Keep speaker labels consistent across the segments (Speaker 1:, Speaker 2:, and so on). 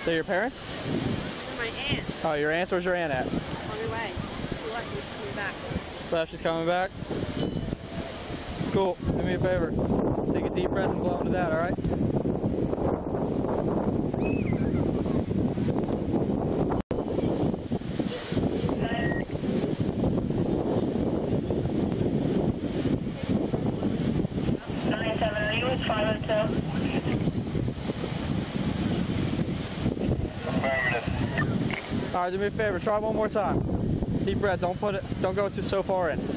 Speaker 1: They're your parents?
Speaker 2: They're my aunt.
Speaker 1: Oh, your aunt's? Where's your aunt at?
Speaker 2: On her way. She left. She's coming back.
Speaker 1: Left, she's coming back? Cool. Do me a favor. Take a deep breath and blow into that, alright? Alright, do me a favor, try one more time. Deep breath, don't go so far in.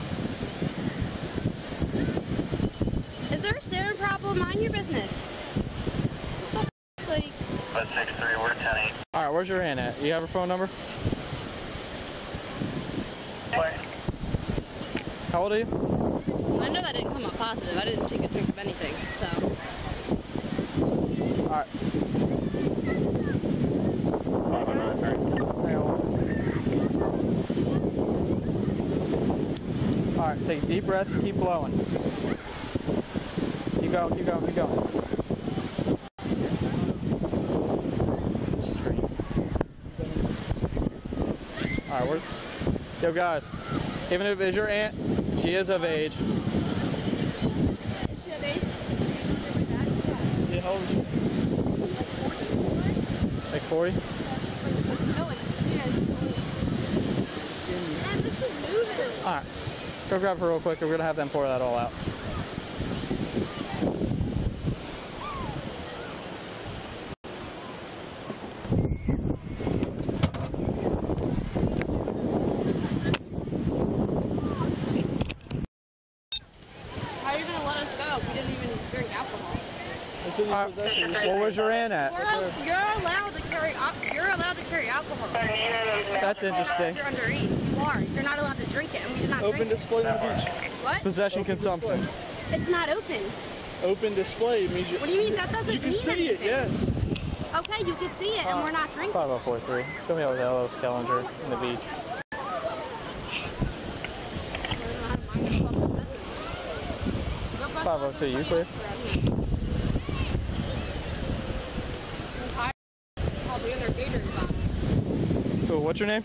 Speaker 2: Is there a staring problem? Mind your business. Like...
Speaker 3: 563, we're 10-8.
Speaker 1: Alright, where's your aunt at? You have her phone number?
Speaker 3: What?
Speaker 1: How old are you?
Speaker 2: I know that didn't come up positive. I didn't take a drink of anything, so...
Speaker 1: Alright. Alright, take a deep breath and keep blowing. Keep going, keep going, keep going. Straight. Alright, yo guys, even if it's your aunt, she is of age.
Speaker 2: Is she of age?
Speaker 1: Yeah, how old is she? Like 40?
Speaker 2: Man, this is moving.
Speaker 1: Alright, go grab her real quick. We're gonna have them pour that all out.
Speaker 2: How are you gonna let us go if we didn't even drink alcohol?
Speaker 1: Well, where's your aunt at?
Speaker 2: You're allowed to carry alcohol.
Speaker 1: That's interesting.
Speaker 2: You're underage. You are. You're not allowed to drink it, and we did not
Speaker 4: Open
Speaker 2: drink
Speaker 4: display on the beach.
Speaker 2: it. What?
Speaker 1: It's possession consumption.
Speaker 2: It's not open.
Speaker 4: Open display means you.
Speaker 2: What do you mean? That doesn't
Speaker 4: You can
Speaker 2: mean
Speaker 4: see
Speaker 2: anything.
Speaker 4: it, yes.
Speaker 2: Okay, you can see it, and we're not drinking.
Speaker 1: 5043. Come here with hello, Skellinger in the beach.
Speaker 2: It.
Speaker 1: 502, you clear? Cool, what's your name?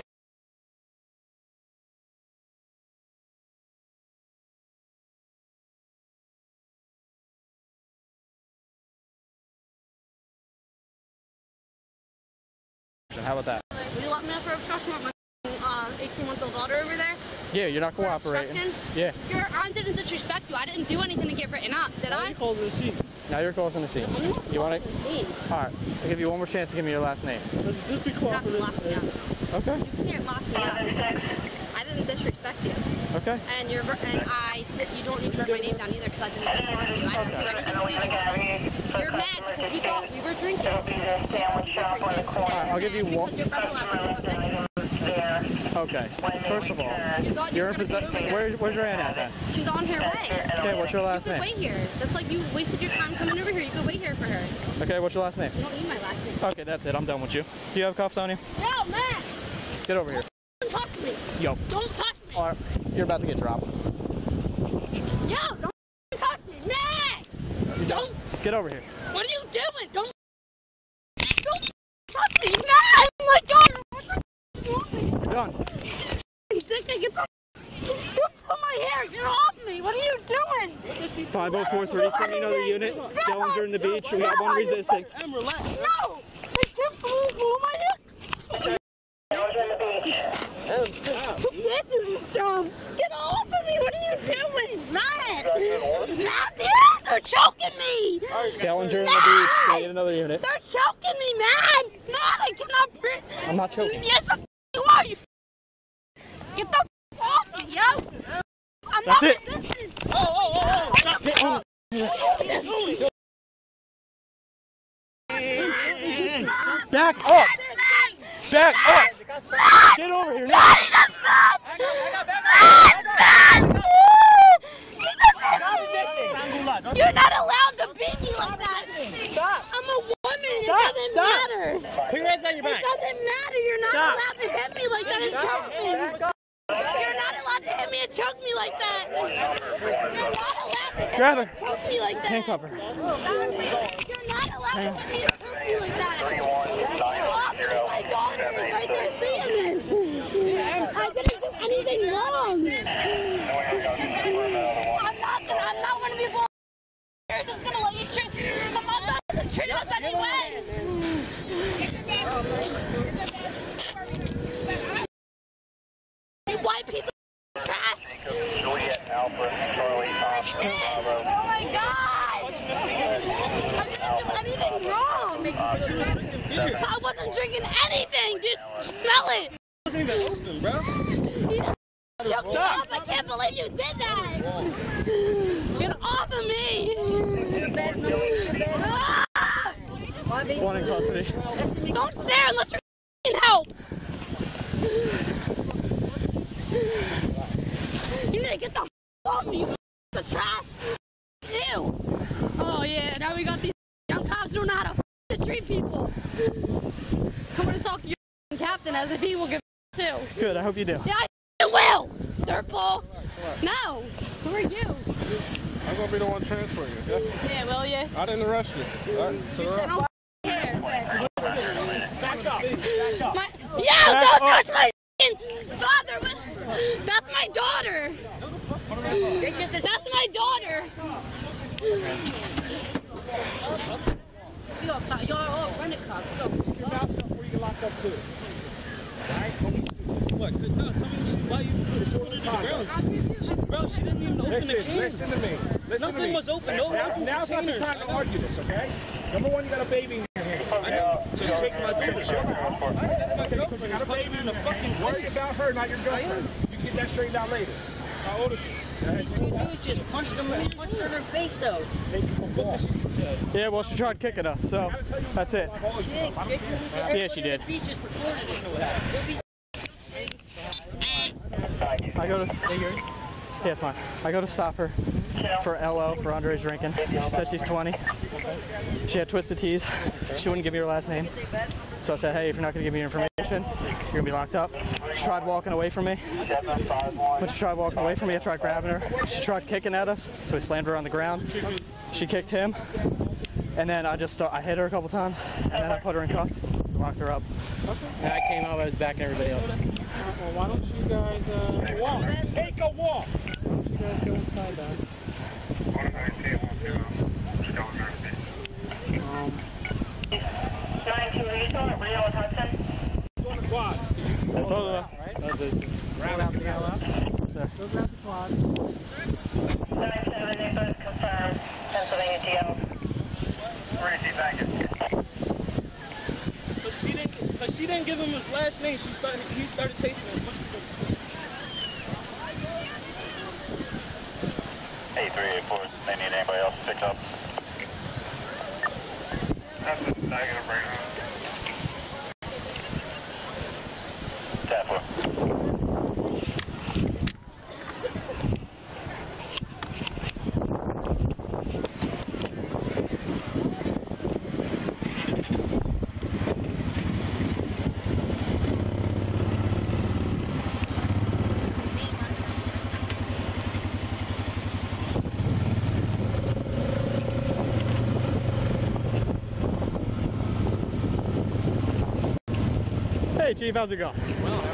Speaker 1: How about that?
Speaker 2: Will you let me know for obstruction with my 18-month-old daughter over there?
Speaker 1: Yeah, you're not cooperating. Yeah.
Speaker 2: I didn't disrespect you. I didn't do anything to get written up, did I?
Speaker 4: You called it a scene.
Speaker 1: Now you're causing the scene. You want it? Alright, I'll give you one more chance to give me your last name.
Speaker 4: Just be
Speaker 2: You're not gonna
Speaker 4: cooperative.
Speaker 2: lock me up.
Speaker 1: Okay.
Speaker 2: You can't lock me up. I didn't disrespect you.
Speaker 1: Okay.
Speaker 2: And you don't need to write my name down either because I didn't disrespect you. I didn't do anything to you. You're mad because you thought we were drinking.
Speaker 1: Alright, I'll give you one.
Speaker 2: Because your brother left me.
Speaker 1: Okay. First of all, you're in possession. Where's your aunt at then?
Speaker 2: She's on her way.
Speaker 1: Okay, what's your last
Speaker 2: You could
Speaker 1: name?
Speaker 2: wait here. That's like you wasted your time coming over here. You could wait here for her.
Speaker 1: Okay, what's your last name?
Speaker 2: You don't need my last name.
Speaker 1: Okay, that's it. I'm done with you. Do you have cuffs on you?
Speaker 2: Yo, man!
Speaker 1: Get over here.
Speaker 2: Don't touch me.
Speaker 1: Yo.
Speaker 2: Don't touch me.
Speaker 1: Alright, you're about to get dropped.
Speaker 2: Yo, don't touch me, man! Don't.
Speaker 1: Get over here.
Speaker 2: What are you doing? Don't touch me, man! Oh my God! What the doing?
Speaker 1: Done.
Speaker 2: You think they get the on my hair? Get off me! What are you doing?
Speaker 1: 5043, send me another unit. Skellinger in the beach. We got one resisting.
Speaker 4: I'm relaxed.
Speaker 2: No! I can't pull my hair. Get off of me! What are you doing? Matt! They're choking me!
Speaker 1: Skellinger in the beach. Can I get another unit?
Speaker 2: They're choking me, man! Matt, I cannot breathe!
Speaker 1: I'm not choking.
Speaker 2: Yes, the you are, you Get the off me, yo! I'm
Speaker 1: That's
Speaker 2: not
Speaker 1: it.
Speaker 2: resisting!
Speaker 1: Get on. Back up! Back up! Get over here now!
Speaker 2: You're not allowed to beat me like that! Stop! I'm a woman! It doesn't matter!
Speaker 4: Put your hands on your back.
Speaker 2: It doesn't matter! You're not allowed to hit me like that and choke me! You're not allowed to hit me and choke me like that! You're not allowed to hit
Speaker 1: Grab
Speaker 2: me
Speaker 1: her.
Speaker 2: and choke me like that!
Speaker 1: Handcuff her.
Speaker 2: You're not allowed to hit me and choke me like that! like that. My daughter is right there seeing this. I didn't do anything wrong. I'm not one of these little that's gonna let you treat. My mom doesn't treat us anyway. You white piece of trash. Oh my God. I didn't do anything wrong. I wasn't drinking anything. Just smell it.
Speaker 1: It wasn't even open, bro.
Speaker 2: You choked me off. I can't believe you did that. Get off of me. Ah!
Speaker 1: One in custody.
Speaker 2: Don't stare unless you're in help. You need to get the f off me, you the trash. Ew. Oh yeah, now we got these young cops who don't know how to treat people. I'm gonna talk to your captain as if he will give too.
Speaker 1: Good, I hope you do.
Speaker 2: Yeah, I will. Dirtball. No. Who are you?
Speaker 5: I'm gonna be the one transferring you. Yeah?
Speaker 2: Yeah, will you?
Speaker 5: I didn't arrest you. All right, so
Speaker 2: I don't care.
Speaker 1: Back up. Back up.
Speaker 2: Don't touch my father. That's my daughter. That's my daughter.
Speaker 6: Y'all all running cops.
Speaker 1: Keep your mouth shut before you get locked up too. Alright? Don't be stupid.
Speaker 4: What? No, tell me why you put it on the ground. Bro, she didn't even open the can.
Speaker 1: Listen to me. Listen to me.
Speaker 4: Nothing was open. No,
Speaker 1: now's not the time to argue this, okay? Number one, you got a baby in your hand.
Speaker 4: I know. So you take my baby.
Speaker 1: That's my baby. I got a baby in the fucking worry about her, not your girlfriend. You can get that straightened out later. How old is she?
Speaker 6: These two dudes just punched her in her face, though.
Speaker 1: Yeah, well, she tried kicking us, so that's it. Yeah, she did. I go to. Yeah, it's mine. I go to stop her for LO for underage drinking. She said she's 20. She had twisted tees. She wouldn't give me her last name. So I said, hey, if you're not going to give me your information, you're going to be locked up. She tried walking away from me. When she tried walking away from me, I tried grabbing her. She tried kicking at us, so we slammed her on the ground. She kicked him. And then I hit her a couple times, and then I put her in cuffs, locked her up. And I came out, I was backing everybody else.
Speaker 5: well, why don't you guys walk?
Speaker 1: Take a walk!
Speaker 5: Why don't you guys go inside that?
Speaker 3: 92, are you still at Rio and Hudson?
Speaker 1: It's on the quad.
Speaker 5: Both of us.
Speaker 1: Round out the yellow.
Speaker 5: Go grab the quads.
Speaker 3: 97, they both confirmed. Pennsylvania GL. Where is he back?
Speaker 4: Cause she didn't give him his last name. He started chasing him.
Speaker 3: 8384, they need anybody else to pick up. That's a negative right now. Tap one.
Speaker 1: Hey Chief, how's it going?
Speaker 5: Well,